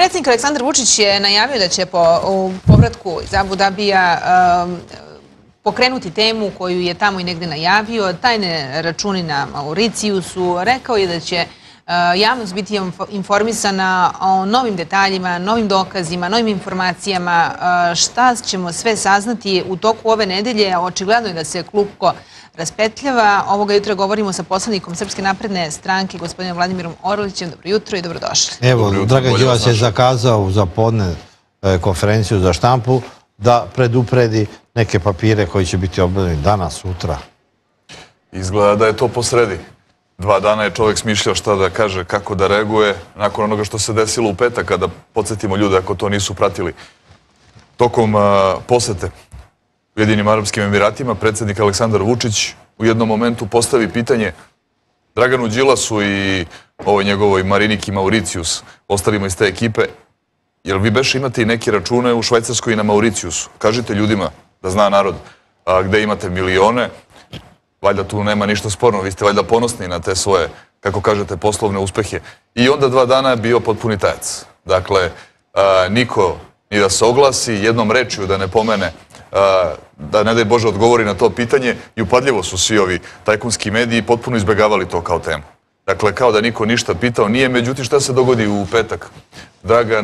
Predsjednik Aleksandar Vučić je najavio da će u povratku iz Abu Dabija pokrenuti temu koju je tamo i negde najavio, tajne računi na Mauricijusu. Rekao je da će javnost biti informisana o novim detaljima, novim dokazima, novim informacijama. Šta ćemo sve saznati u toku ove nedelje? Očigledno je da se klupko raspetljava. Ovoga jutra govorimo sa poslanikom Srpske napredne stranke, gospodinom Vladimirom Orlićem. Dobro jutro i dobrodošli. Evo, Dragan Đilas je zakazao za podne konferenciju za štampu da predupredi neke papire koji će biti objavljeni danas, sutra. Izgleda da je to posredi. 2 dana je čovjek smišljao šta da kaže, kako da reaguje nakon onoga što se desilo u petak, kada podsjetimo ljude ako to nisu pratili. Tokom posete Ujedinjenim Arapskim Emiratima predsjednik Aleksandar Vučić u jednom momentu postavi pitanje Draganu Đilasu i ovoj njegovoj Mariniki Mauricijus, ostalima iz te ekipe, jel vi beše imate i neke račune u Švajcarskoj i na Mauricijusu? Kažite ljudima, da zna narod, gde imate milione, valjda tu nema ništa sporno, vi ste valjda ponosni na te svoje, kako kažete, poslovne uspehe. I onda 2 dana je bio potpuni tajac. Dakle, niko ni da se oglasi, jednom rečju da ne pomene, da ne daj Bože odgovori na to pitanje, i upadljivo su svi ovi tajkunski mediji potpuno izbegavali to kao temu. Dakle, kao da niko ništa pitao nije, međutim šta se dogodi u petak? Dragan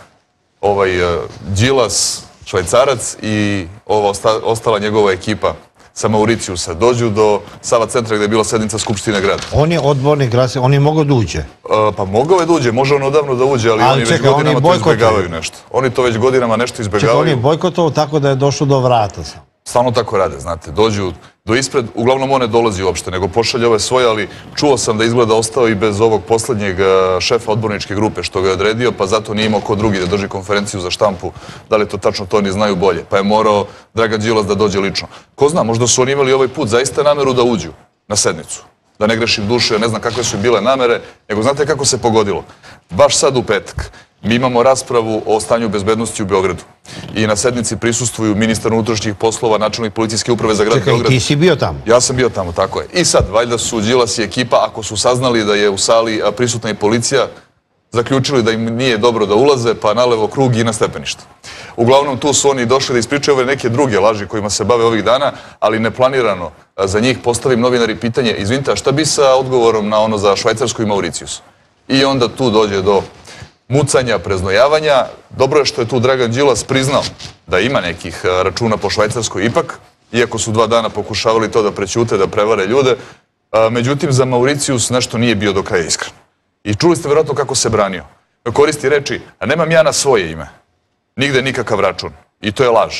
Đilas, Švajcarac i ova ostala njegova ekipa sa Mauricijusa dođu do Sava centra gde je bila sednica Skupštine grada. On je odbornik, on je mogao da uđe. Pa mogao je da uđe, može on odavno da uđe, ali oni već godinama to izbegavaju nešto. Oni to već godinama nešto izbegavaju. Čekaj, on je bojkotovao tako da je došao do vrata sam. Stalno tako rade, znate, dođu do ispred, uglavnom on ne dolazi uopšte, nego pošalje ove svoje, ali čuo sam da izgleda ostao i bez ovog poslednjeg šefa odborničke grupe što ga je odredio, pa zato nije imao ko drugi da drži konferenciju za štampu. Da li je to tačno, to oni znaju bolje. Pa je morao Dragan Đilas da dođe lično. Ko zna, možda su oni imali ovaj put zaista nameru da uđu na sednicu. Da ne grešim duše, ne znam kakve su bile namere, nego znate kako se pogodilo. Baš sad u petak mi imamo raspravu o stanju bezbednosti u Beogradu. I na sednici prisustvuju ministar unutrašnjih poslova, načelnik policijske uprave za grad Beograd. Čekaj, ti si bio tamo? Ja sam bio tamo, tako je. I sad, valjda su Đilas i ekipa, ako su saznali da je u sali prisutna i policija, zaključili da im nije dobro da ulaze, pa nalevo krug i na stepenište. Uglavnom, tu su oni došli da ispričaju ove neke druge laži kojima se bave ovih dana, ali neplanirano za njih postavim novinari pitanje, izvinite, a šta bi sa odgovorom na ono za Švajcarsku i Mauricijus? I onda tu dođe do mucanja, preznojavanja. Dobro je što je tu Dragan Đilas priznao da ima nekih računa po Švajcarskoj ipak, iako su 2 dana pokušavali to da prećute, da prevare ljude. Međutim, za Mauricijus nešto nije bio do kraja iskren. I čuli ste verovatno kako se branio. Koristi reči, a nemam ja na svoje ime. Nigde nikakav račun. I to je laž.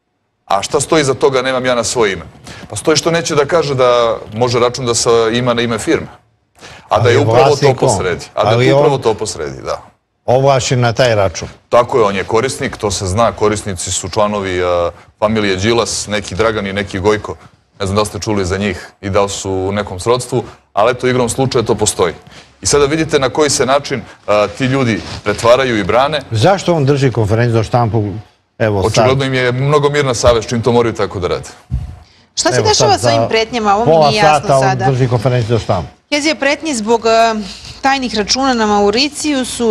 A šta stoji za toga nemam ja na svoje ime? Pa stoji što neće da kaže da može račun da se ima na ime firme. A da je upravo to posredi. A da je upravo to posredi, da. Ovlašćen na taj račun. Tako je, on je korisnik, to se zna, korisnici su članovi familije Đilas, neki Dragan i neki Gojko. Ne znam da li ste čuli za njih i da li su u nekom srodstvu, ali eto, igrom slučaja to postoji. I sada vidite na koji se način ti ljudi pretvaraju i brane. Zašto on drži konferenciju za štampu? Očigledno im je mnogo mirna savest čim to moraju tako da rade. Šta se dešava sa ovim pretnjama? Ovo mi nije jasno sada. Pola sata on drži konferenciju za štampu. Jezije pretnje zbog tajnih računa na Mauricijusu,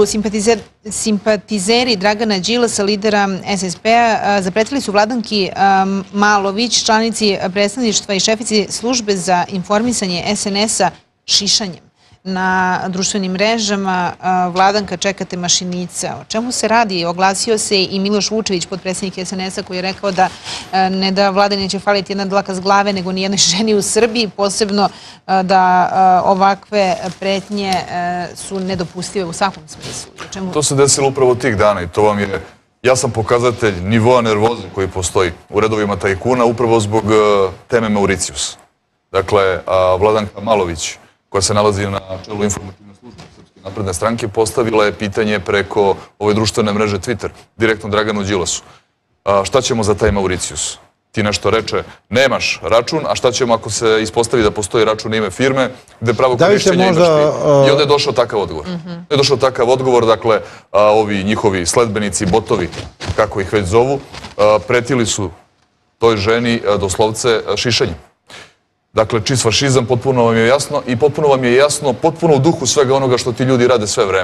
simpatizeri Dragana Đilasa, lidera SSP-a, zapretili su Vladanki Malović, članici predstavništva i šefici službe za informisanje SNS-a, šišanjem. Na društvenim mrežama Vladanka čekate mašinica. O čemu se radi? Oglasio se i Miloš Vučević, potpredsjednik SNS-a, koji je rekao da ne da Vlade neće faliti jedna dlaka s glave, nego ni jednoj ženi u Srbiji, posebno da ovakve pretnje su nedopustive u svakom smislu. To se desilo upravo tih dana i to vam je jasan pokazatelj nivoa nervoze koji postoji u redovima tajkuna upravo zbog teme Mauricijus. Dakle, Vladanka Malović, koja se nalazi na čelu informativne službe Srpske napredne stranke, postavila je pitanje preko ove društvene mreže Twitter, direktno Draganu Đilasu. Šta ćemo za taj Mauricijus? Ti nešto reče, nemaš račun, a šta ćemo ako se ispostavi da postoji račun na ime firme, gde pravo korišćenja imaš ti? I onda je došao takav odgovor. Je došao takav odgovor, dakle, ovi njihovi sledbenici, botovi, kako ih već zovu, pretili su toj ženi doslovce šišanjem. Dakle, čist fašizam, potpuno vam je jasno i potpuno vam je jasno, potpuno u duhu svega onoga što ti ljudi rade sve vreme.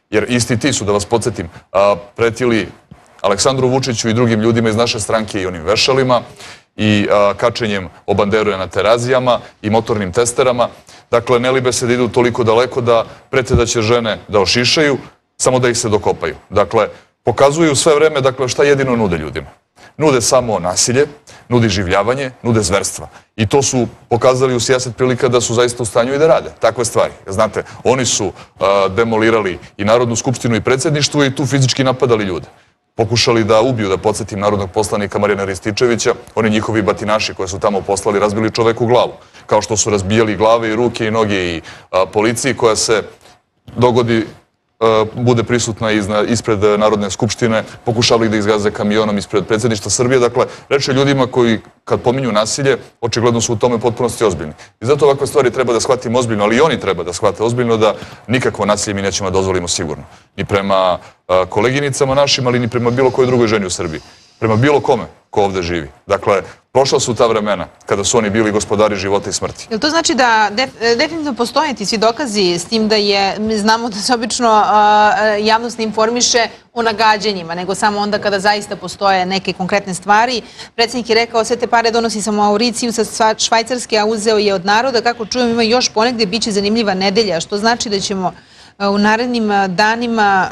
Jer isti ti su, da vas podsjetim, pretili Aleksandru Vučiću i drugim ljudima iz naše stranke i onim vešalima i kačenjem obanderuje na terazijama i motornim testerama. Dakle, ne libe se da idu toliko daleko da prete da će žene da ošišaju, samo da ih se dokopaju. Dakle, pokazuju sve vreme šta jedino nude ljudima. Nude samo nasilje, nude življavanje, nude zverstva. I to su pokazali u sijaset prilika da su zaista u stanju i da rade takve stvari. Znate, oni su demolirali i Narodnu skupštinu i predsjedništvo i tu fizički napadali ljude. Pokušali da ubiju, da podsjetim, narodnog poslanika Marijana Rističevića, oni njihovi batinaši koje su tamo poslali, razbili čoveku glavu. Kao što su razbijali glave i ruke i noge i policiji koja se dogodi bude prisutna ispred Narodne skupštine, pokušavali da izgaze kamionom ispred predsjedništva Srbije. Dakle, reč je ljudima koji, kad pominju nasilje, očigledno su u tome potpunosti ozbiljni. I zato ovakve stvari treba da shvatimo ozbiljno, ali i oni treba da shvate ozbiljno da nikakvo nasilje mi nećemo da dozvolimo sigurno. Ni prema koleginicama našim, ali ni prema bilo kojoj drugoj ženi u Srbiji. Prema bilo kome ko ovde živi. Dakle, prošla su ta vremena kada su oni bili gospodari života i smrti. Jel to znači da definitivno postoje ti svi dokazi s tim da znamo da se obično javnost ne informiše o nagađanjima, nego samo onda kada zaista postoje neke konkretne stvari. Predsjednik je rekao sve te pare donosi sa Mauriciju, sa Švajcarske, a uzeo je od naroda. Kako čujem, ima još ponegde, bit će zanimljiva nedelja, što znači da ćemo u narednim danima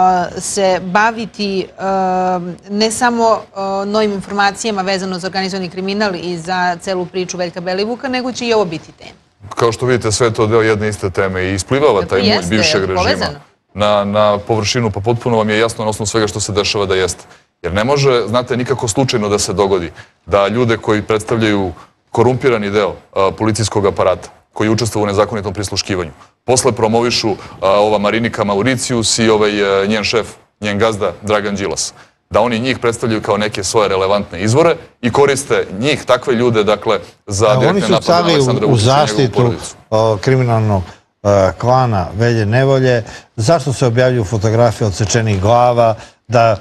se baviti ne samo novim informacijama vezano za organizovani kriminal i za celu priču Veljka Belivuka, nego će i ovo biti tema. Kao što vidite, sve je to deo jedne iste teme i isplivava taj mulj bivšeg režima na površinu, pa potpuno vam je jasno na osnovu svega što se dešava da jeste. Jer ne može, znate, nikako slučajno da se dogodi da ljude koji predstavljaju korumpirani deo policijskog aparata, koji učestvuje u nezakonitom prisluškivanju, posle promovišu ova Marinika Mauricijus i njen šef, njen gazda Dragan Đilas. Da oni njih predstavljaju kao neke svoje relevantne izvore i koriste njih, takve ljude, dakle, za direktne napade na Aleksandra Vučića i njegovu porodicu. Oni su u kriminalnog klana Velje Nevolje. Zašto se objavljuju fotografije odsečenih glava, da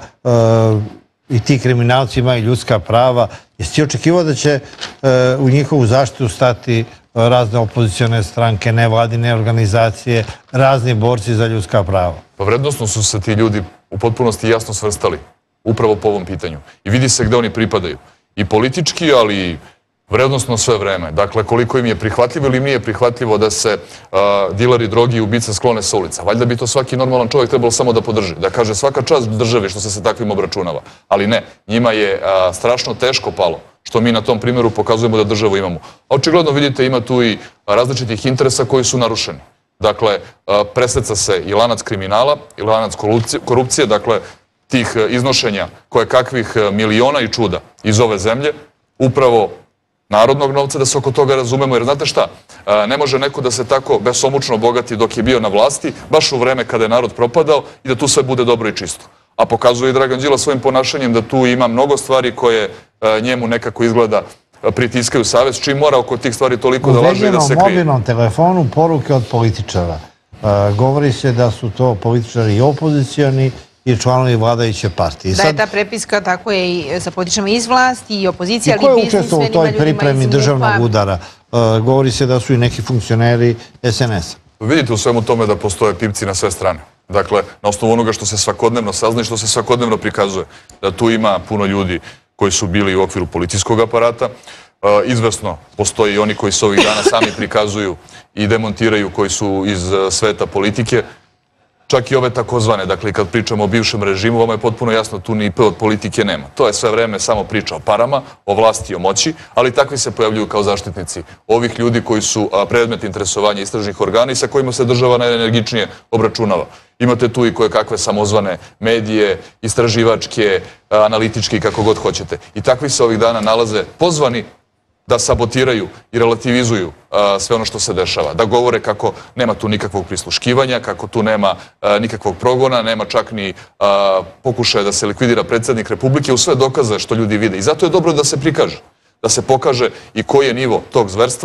i ti kriminalci imaju ljudska prava? Jesi ti očekivao da će u njihovu zaštitu stati razne opozicione stranke, nevladine organizacije, razni borci za ljudska prava? Pa vrednosno su se ti ljudi u potpunosti jasno svrstali upravo po ovom pitanju. I vidi se gde oni pripadaju. I politički, ali i vrednosno sve vreme. Dakle, koliko im je prihvatljivo ili im nije prihvatljivo da se dileri drogi i ubice sklone sa ulica. Valjda bi to svaki normalan čovjek trebalo samo da podrži. Da kaže svaka čast državi što se sa takvim obračunava. Ali ne, njima je strašno teško palo što mi na tom primjeru pokazujemo da državu imamo. A očigledno vidite ima tu i različitih interesa koji su narušeni. Dakle, presreca se i lanac kriminala i lanac korupcije, dakle, tih iznošenja kakvih miliona i čuda iz ove zemlje, upravo narodnog novca, da se oko toga razumemo, jer znate šta, ne može neko da se tako besomučno bogati dok je bio na vlasti, baš u vreme kada je narod propadao i da tu sve bude dobro i čisto. A pokazuje i Dragan Đilas svojim ponašanjem da tu ima mnogo stvari koje njemu nekako izgleda pritiskaju savest, čim mora oko tih stvari toliko da laže i da se krije. U mobilnom telefonu poruke od političara. Govori se da su to političari i opozicioni i članovi vladajuće partije. Da je ta prepiska, tako je i sa političarima iz vlasti i opozicije, ali i ko je učestvovao u toj pripremi državnog udara? Govori se da su i neki funkcioneri SNS-a. Vidite u svemu tome da postoje pipci na sve strane. Dakle, na osnovu onoga što se svakodnevno sazna i što se svakodnevno prikazuje. Da tu ima puno ljudi koji su bili u okviru policijskog aparata. Izvesno postoji i oni koji se ovih dana sami prikazuju i demontiraju, koji su iz sveta politike. Čak i ove takozvane, dakle, kad pričamo o bivšem režimu, vama je potpuno jasno, tu ni P od politike nema. To je sve vreme samo priča o parama, o vlasti i o moći, ali takvi se pojavljuju kao zaštitnici ovih ljudi koji su predmet interesovanja istražnih organa i sa kojima se država najenergičnije obračunava. Imate tu i kakve samozvane medije, istraživačke, analitičke, kako god hoćete. I takvi se ovih dana nalaze pozvani da sabotiraju i relativizuju sve ono što se dešava. Da govore kako nema tu nikakvog prisluškivanja, kako tu nema nikakvog progona, nema čak ni pokušaja da se likvidira predsjednik Republike, u sve dokaze što ljudi vide. I zato je dobro da se prikaže, da se pokaže i koji je nivo tog zverstva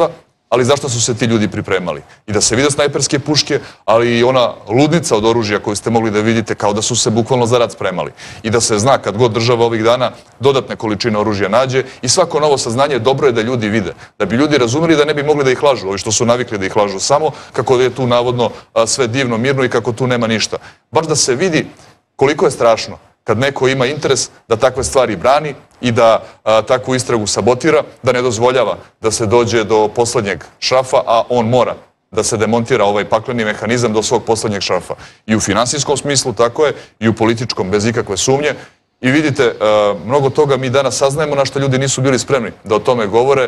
ali zašto su se ti ljudi pripremali? I da se vide snajperske puške, ali i ona ludnica od oružja koju ste mogli da vidite kao da su se bukvalno za rat spremali. I da se zna kad god država ovih dana dodatne količine oružja nađe i svako novo saznanje dobro je da ljudi vide. Da bi ljudi razumeli da ne bi mogli da ih lažu, ovi što su navikli da ih lažu samo, kako je tu navodno sve divno, mirno i kako tu nema ništa. Baš da se vidi koliko je strašno kad neko ima interes da takve stvari brani i da takvu istragu sabotira, da ne dozvoljava da se dođe do poslednjeg šrafa, a on mora da se demontira ovaj pakleni mehanizam do svog poslednjeg šrafa. I u finansijskom smislu tako je, i u političkom bez ikakve sumnje. I vidite, mnogo toga mi danas saznajemo na što ljudi nisu bili spremni da o tome govore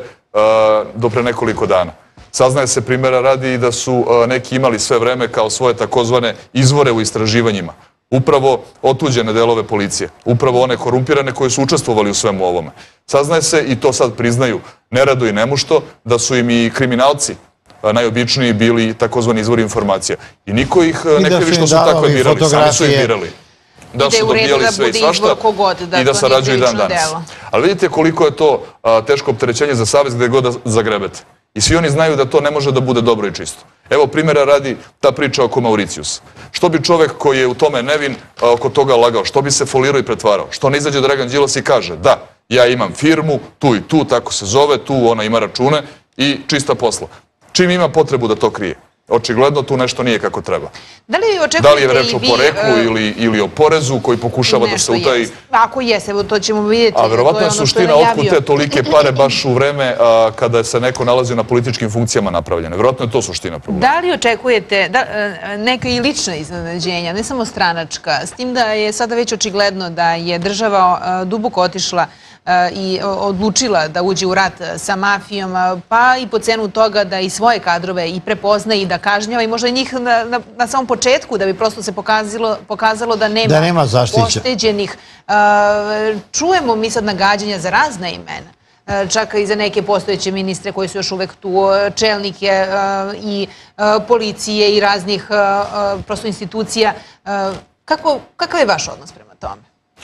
do pre nekoliko dana. Saznaje se primjera radi i da su neki imali sve vreme kao svoje takozvane izvore u istraživanjima. Upravo otuđene delove policije, upravo one korumpirane koji su učestvovali u svemu ovome. Saznaje se, i to sad priznaju nerado i nemušto, da su im i kriminalci najobičniji bili takozvani izvori informacija. I niko ih ne krivi što su takve birali, sami su ih birali. Da su dobijali sve i svašta i da sarađuju dan danas. Ali vidite koliko je to teško opterećenje za savez gde god da zagrebete. I svi oni znaju da to ne može da bude dobro i čisto. Evo primjera radi ta priča oko Mauricijusa. Što bi čovek koji je u tome nevin oko toga lagao? Što bi se folirao i pretvarao? Što ne izađe Dragan Đilas i kaže da, ja imam firmu, tu i tu, tako se zove, tu ona ima račune i čista posla. Čim ima potrebu da to krije? Očigledno tu nešto nije kako treba. Da li je reč o poreklu ili o porezu koji pokušava da se utaji? Ako jes, evo to ćemo vidjeti. A verovatno je suština otkud te tolike pare baš u vreme kada se neko nalazio na političkim funkcijama napravljene. Verovatno je to suština problema. Da li očekujete neka i lična iznenađenja, ne samo stranačka, s tim da je sada već očigledno da je država duboko otišla i odlučila da uđe u rat sa mafijom, pa i po cenu toga da i svoje kadrove i prepozna i da kažnjava i možda i njih na samom početku da bi prosto se pokazalo da nema pošteđenih. Čujemo mi sad nagađanja za razne imena, čak i za neke postojeće ministre koji su još uvek tu, čelnike i policije i raznih prosto institucija. Kakav je vaš odnos prema tome?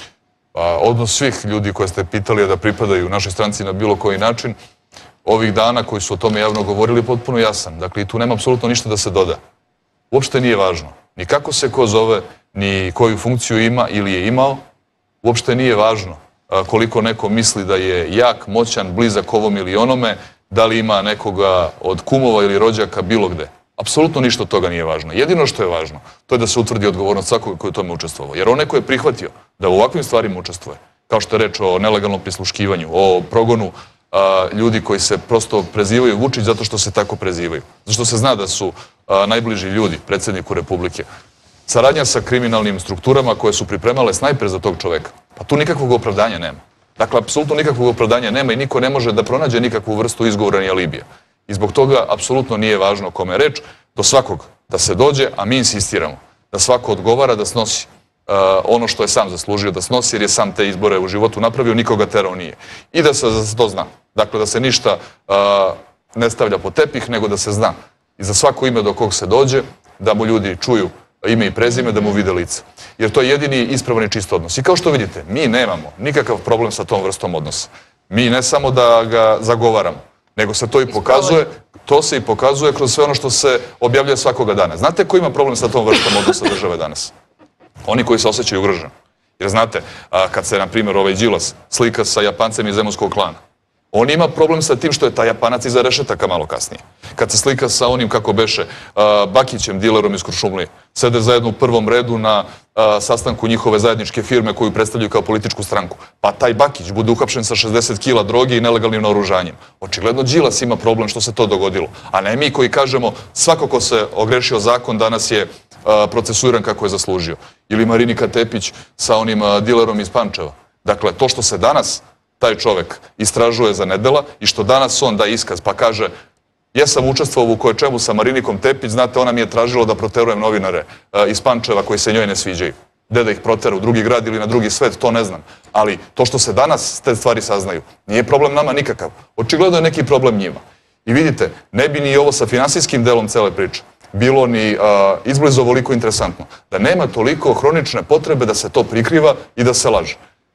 Odnos svih ljudi koje ste pitali da pripadaju našoj stranci na bilo koji način, ovih dana koji su o tome javno govorili je potpuno jasan. Dakle, i tu nema apsolutno ništa da se doda. Uopšte nije važno. Ni kako se ko zove, ni koju funkciju ima ili je imao. Uopšte nije važno koliko neko misli da je jak, moćan, blizak ovom ili onome, da li ima nekoga od kumova ili rođaka bilo gde. Apsolutno ništa od toga nije važno. Jedino što je važno, to je da se utvrdi odgovornost svakoga koji je u tome učestvovao. Jer onaj ko je prihvatio da u ovakvim stvarima učestvuje, kao što je reč o nelegalnom prisluškivanju, o progonu ljudi koji se prosto prezivaju Vučić zato što se tako prezivaju. Zato što se zna da su najbliži ljudi predsjedniku Republike. Saradnja sa kriminalnim strukturama koje su pripremale snajper za tog čoveka. Pa tu nikakvog opravdanja nema. Dakle, apsolutno nikakvog opravdanja nema i niko ne može da pronađe nikakvu vrstu izgovora ni alibija. I zbog toga apsolutno nije važno o kome je reč, do svakog da se dođe, a mi insistiramo da svako odgovara da snosi ono što je sam zaslužio da snosi, jer je sam te izbore u životu napravio, nikoga terao nije. I da se to zna. Dakle, da se ništa ne stavlja po tepih, nego da se zna. I za svako ime do kog se dođe, da mu ljudi čuju ime i prezime, da mu vide lice. Jer to je jedini ispravan i čist odnos. I kao što vidite, mi nemamo nikakav problem sa tom vrstom odnosa. Mi ne samo da ga zagovaramo, nego se to i pokazuje, to se i pokazuje kroz sve ono što se objavljuje svakoga dana. Znate ko ima problem sa tom vrstom odnosa države danas? Oni koji se osjećaju ugroženi. Jer znate, kad se, na primjer, ovaj Đilas slika sa Japancem iz Zemunskog klana, on ima problem sa tim što je taj Japanac iza rešetaka malo kasnije. Kad se slika sa onim, kako beše, Bakićem, dilerom iz Kuršumlije, sede zajedno u prvom redu na sastanku njihove zajedničke firme koju predstavljaju kao političku stranku. Pa taj Bakić bude uhapšen sa 60 kila droge i nelegalnim naoružanjem. Očigledno Đilas ima problem što se to dogodilo. A ne mi koji kažemo svako ko se ogrešio zakon danas je procesuiran kako je zaslužio. Ili Marinika Tepić sa onim dilerom iz Pančeva. Dakle, to što se danas taj čovek istražuje za nedela i što danas on da iskaz pa kaže ja sam učestvovao u koječemu sa Marinikom Tepić, znate, ona mi je tražila da proterujem novinare iz Pančeva koji se njoj ne sviđaju. Gde da ih protera, u drugi grad ili na drugi svet, to ne znam. Ali to što se danas te stvari saznaju, nije problem nama nikakav. Očigledno je neki problem njima. I vidite, ne bi ni ovo sa finansijskim delom cele priče bilo ni izblizo ovoliko interesantno. Da nema toliko hronične potrebe da se to prikriva i da se laže.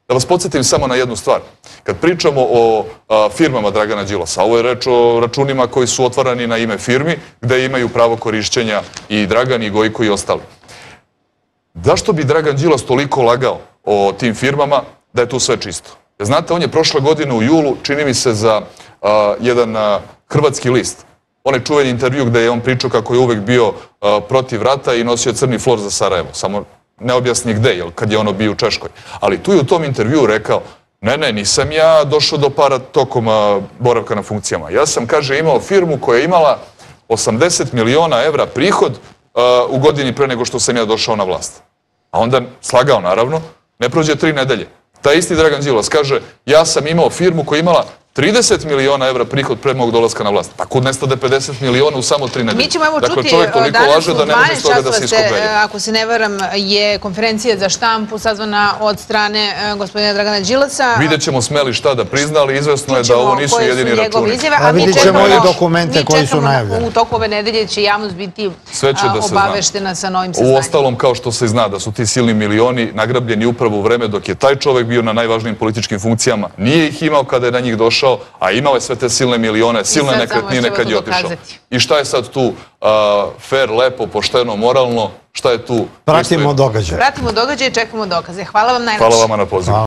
Da vas podsjetim samo na jednu stvar. Kad pričamo o firmama Dragana Đilasa, ovo je reč o računima koji su otvarani na ime firmi, gde imaju pravo korišćenja i Dragan i Gojko i ostali. Zašto bi Dragan Đilas toliko lagao o tim firmama da je tu sve čisto? Znate, on je prošle godine u julu, čini mi se za jedan hrvatski list, onaj čuveni intervju gde je on pričao kako je uvek bio protiv rata i nosio crni flor za Sarajevo. Samo ne objasni gde, kad je ono bio u Češkoj. Ali tu je u tom intervju rekao, ne, nisam ja došao do para tokom boravka na funkcijama. Ja sam, kaže, imao firmu koja je imala 80 miliona evra prihod u godini pre nego što sam ja došao na vlast. A onda, slagao naravno, ne prođe 3 nedelje. Taj isti Dragan Đilas kaže, ja sam imao firmu koja je imala 30 miliona evra prihod pre mog dolaska na vlast. Pa kud nestade 50 miliona u samo 3 nedelje? Mi ćemo evo dakle, čuti čovjek toliko danas laže da ne može iz toga da se iskopelje. Ako se ne varam, je konferencija za štampu sazvana od strane gospodina Dragana Đilasa. Vidjet ćemo smeli šta da prizna, ali izvesno je da ovo nisu jedini računi. A vidjet ćemo i dokumente koji su najavljeni. U toku ove nedelje će javnost biti obaveštena sa novim saznanjima. U ostalom, kao što se zna da su ti silni milioni nagrabljeni upravo u vreme dok je taj čovjek bio na najvažnijim političkim funkcijama. Nije ih imao kada je na njih došao, a imao je sve te silne milione, silne nekretnine kad je otišao. I šta je sad tu fair, lepo, pošteno, moralno? Šta je tu? Pratimo događaje. Pratimo događaje i čekamo dokaze. Hvala vam najlepše. Hvala vama na pozivu.